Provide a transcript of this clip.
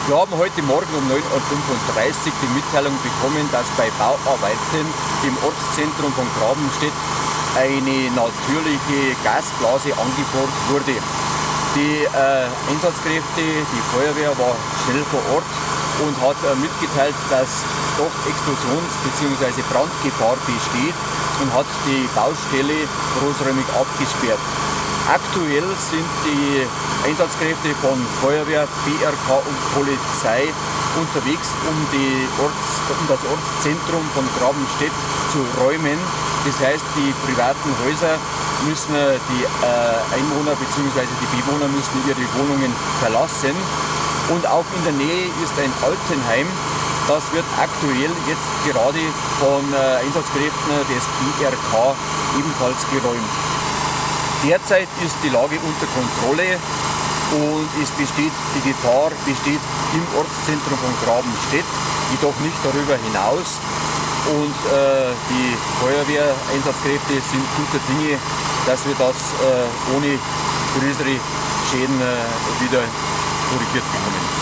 Wir haben heute Morgen um 9:35 Uhr die Mitteilung bekommen, dass bei Bauarbeiten im Ortszentrum von Grabenstedt eine natürliche Gasblase angebohrt wurde. Die Einsatzkräfte, die Feuerwehr war schnell vor Ort und hat mitgeteilt, dass doch Explosions- bzw. Brandgefahr besteht und hat die Baustelle großräumig abgesperrt. Aktuell sind die Einsatzkräfte von Feuerwehr, BRK und Polizei unterwegs, um das Ortszentrum von Grabenstedt zu räumen. Das heißt, die privaten Häuser müssen die Einwohner bzw. die Bewohner müssen ihre Wohnungen verlassen. Und auch in der Nähe ist ein Altenheim. Das wird aktuell jetzt gerade von Einsatzkräften des BRK ebenfalls geräumt. Derzeit ist die Lage unter Kontrolle und die Gefahr besteht im Ortszentrum von Grabenstedt, jedoch nicht darüber hinaus. Und die Feuerwehreinsatzkräfte sind guter Dinge, dass wir das ohne größere Schäden wieder korrigiert bekommen.